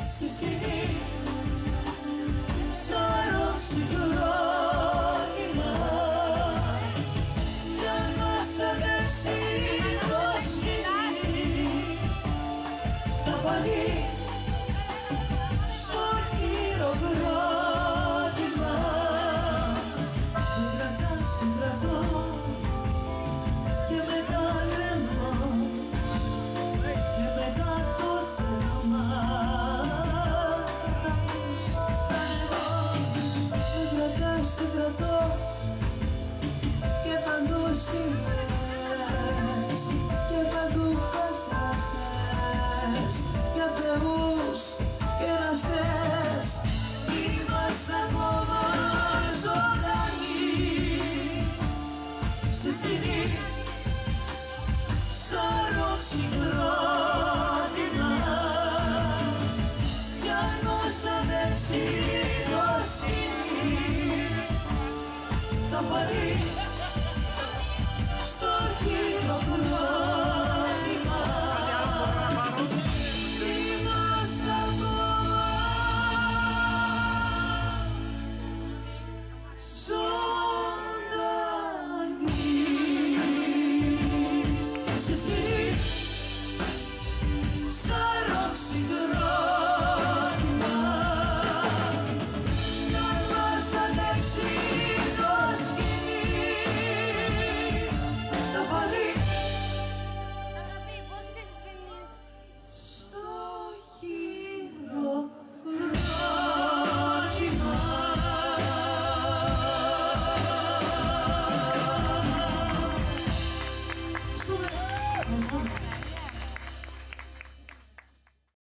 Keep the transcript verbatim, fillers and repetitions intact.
στη σκηνή σαν συγκρότημα για να σ' αδέψει το σκηνή θα φανεί στο χειροκρότημα. Συγκρατά, συγκρατώ και μετά τρέμω και μετά το θέμα συγκρατώ και παντού στιγμές και παντού καθρέφτες για θεούς και εραστές είμαστε ακόμα ζωντανοί στη σκηνή σαν συγκρότημα για να σ' αδέψει το σκηνή θα φανεί στο χειροκρότημα. Είμαστε ακόμα ζωντανοί στη σκηνή σαν ροκ συγκρότημα.